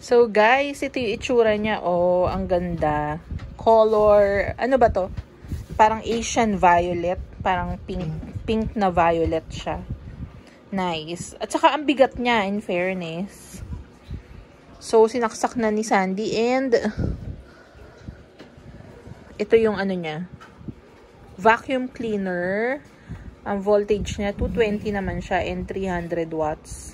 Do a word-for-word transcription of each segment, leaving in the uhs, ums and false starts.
So guys, ito yung itsura niya. Oh, ang ganda. Color, ano ba to? Parang Asian violet. Parang pink, pink na violet siya. Nice. At saka ang bigat niya, in fairness. So, sinaksak na ni Sandy. And, ito yung ano niya. Vacuum cleaner. Ang voltage niya, two twenty naman siya. And three hundred watts.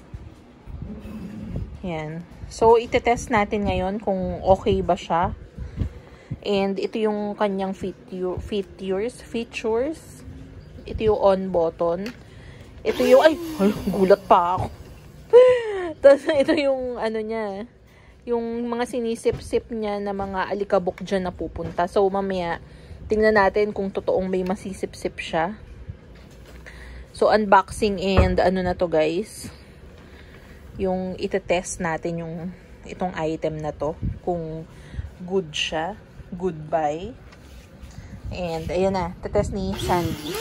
Yan. So, itetest natin ngayon kung okay ba siya. And, ito yung kanyang features. Features. Ito yung on button. Ito yung, ay, ay gulat pa ako. Tapos, ito yung, ano niya, yung mga sinisip-sip niya na mga alikabok dyan na pupunta. So, mamaya, tingnan natin kung totoong may masisip-sip siya. So, unboxing and ano na to guys. Yung itetest natin yung itong item na to. Kung good siya. Goodbye. And, ayan na. Tetest ni Sandy.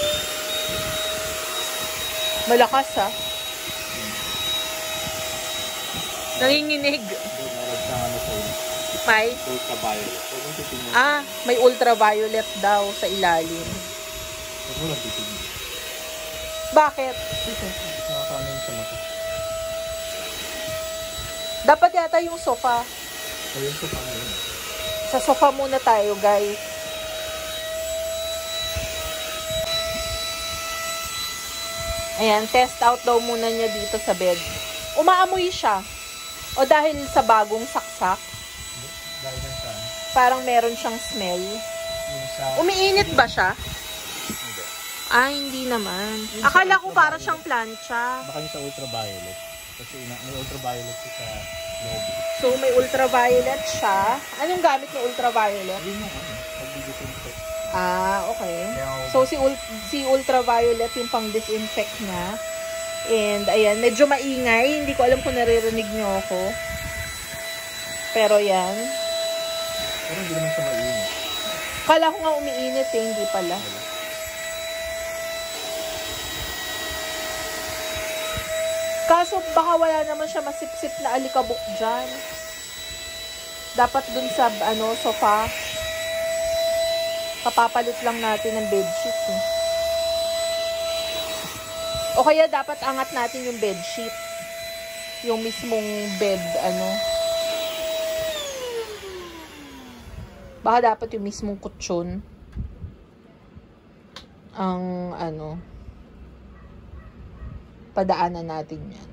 Malakas ha. Nanginginig. May? Ultraviolet. Ah, may ultraviolet daw sa ilalim. Bakit? Nakakanin sa mata. Dapat yata yung sofa. O yung sofa na yun. Sa sofa muna tayo, guys. Ayan, test out daw muna niya dito sa bed. Umaamoy siya. O dahil sa bagong saksak. Dahil yan sa... Parang meron siyang smell. Sa... Umiinit ba siya? Hindi. Ah, hindi naman. Akala ko para siyang plancha. Baka yung sa ultraviolet. Kasi may ultraviolet sa loob. So, may ultraviolet siya. Anong gamit ng ultraviolet? Hindi mo ano. Pag-disinfect. Ah, okay. So, si, ul si ultraviolet yung pang-disinfect niya. And, ayan, medyo maingay. Hindi ko alam kung naririnig niyo ako. Pero, yan. Pero hindi naman siya mainit. Kala ko nga umiinit eh, hindi pala. Kaso, baka wala naman siya masipsip na alikabok dyan. Dapat dun sa, ano, sofa. Kapapalit lang natin ng bedsheet eh. O kaya dapat angat natin yung bedsheet. Yung mismong bed, ano. Baka dapat yung mismong kutsyon. Ang, ano, padaanan natin yan.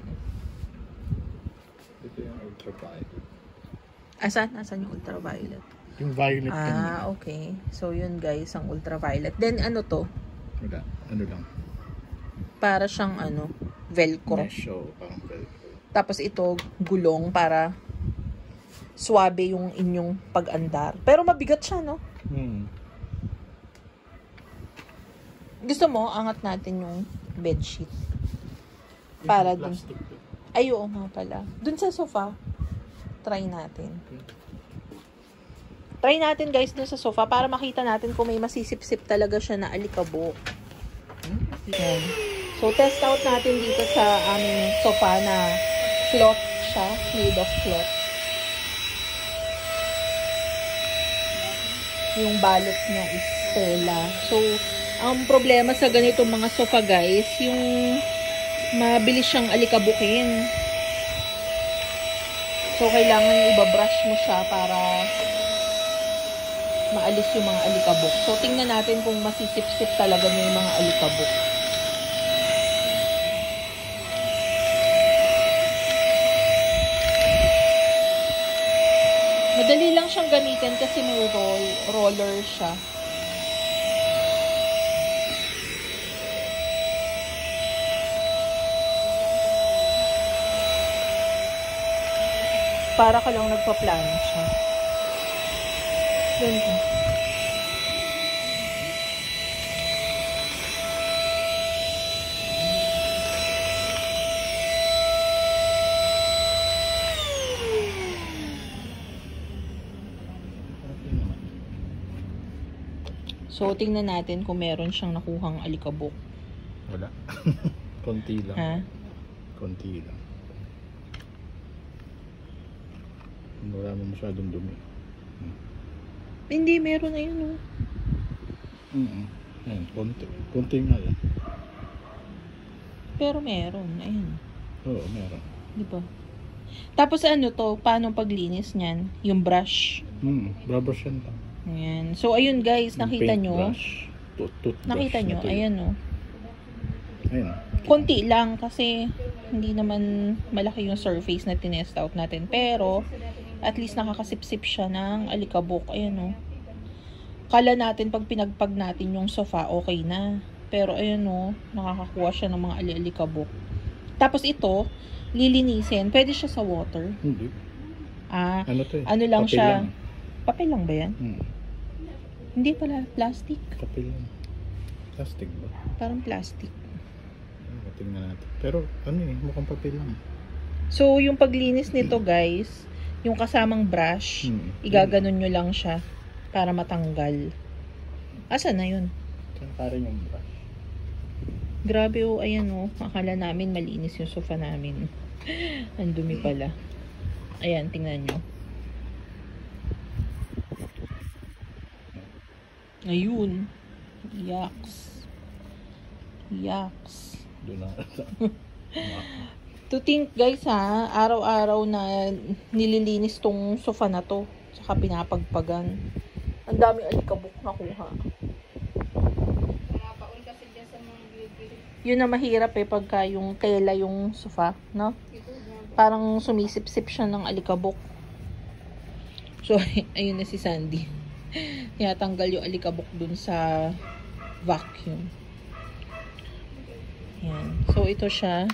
Ito yung ultraviolet. Asan? Asan yung ultraviolet? Yung violet Ah, okay. So, yun guys, ang ultraviolet. Then, ano to? Wala. Ano lang? Para siyang, ano, velcro. Mesh show. Parang velcro. Tapos ito, gulong para swabe yung inyong pag-andar. Pero mabigat siya, no? Hmm. Gusto mo, angat natin yung bedsheet. Para dun. Ay, oo nga pala. Dun sa sofa. Try natin. Try natin guys dun sa sofa para makita natin kung may masisip-sip talaga siya na alikabok. Yan. So, test out natin dito sa aming sofa na cloth siya. Made of cloth. Yung balot niya is tela. So, ang problema sa ganitong mga sofa guys, yung mabilis siyang alikabukin. So, kailangan ibabrush mo siya para maalis yung mga alikabok. So, tingnan natin kung masisip-sip talaga niya yung mga alikabok. Madali lang siyang gamitin kasi may roll, roller siya. Para ka lang nagpa-plancha. Ganito. So, tingnan natin kung meron siyang nakuhang alikabok. Wala. Konti lang. Ha? Konti lang. Wala mo masyadong dumi. Hindi, meron na yun, oh. Mm-mm. Ayan, konti. Konti nga lang. Pero meron, ayun. Oo, meron. Di ba? Tapos ano to, paano paglinis niyan? Yung brush. Hmm, brush yan lang. Ayan. So, ayun guys, Yung nakita paint nyo. brush. Tooth- toothbrush Nakita nyo, na to. ayan, oh. Ayan. Konti lang kasi hindi naman malaki yung surface na tinest out natin. Pero, at least nakakasipsip siya ng alikabok. Ayan, oh. Kala natin pag pinagpag natin yung sofa, okay na. Pero, ayan, oh. Nakakakuha siya ng mga ali-alikabok. Tapos ito, lilinisin. Pwede siya sa water. Hindi. Ah, Ano to eh? ano lang Papel siya. lang. Papel lang ba yan? Hmm. Hindi pala, plastic. Papel lang. Plastic ba? Parang plastic. Ayan, tingnan natin. Pero ano eh, mukhang papel lang. So, yung paglinis nito guys, yung kasamang brush, Hmm. igaganon nyo lang siya para matanggal. Asa na yun? Saan pa rin yung brush? Grabe oh, ayan oh. Akala namin malinis yung sofa namin. Ang dumi pala. Ayan, tingnan nyo. Ayun. Yaks. Yaks. Doon na. To think guys ha, araw-araw na nililinis tong sofa na to. Saka pinapagpagan. Ang daming alikabok na kuha. Yun na mahirap eh pagka yung tela yung sofa, no? Parang sumisip-sip siya ng alikabok. So, ayun na si Sandy. Tinatanggal yung alikabok dun sa vacuum. Yan. So, ito siya.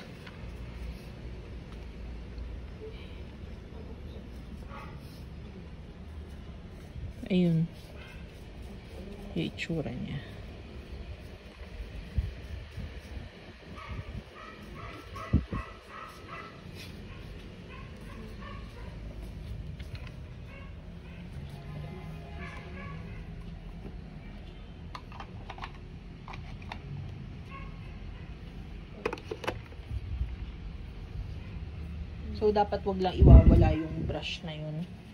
Ayun. Yung itsura niya. So, dapat wag lang iwawala yung brush na yun.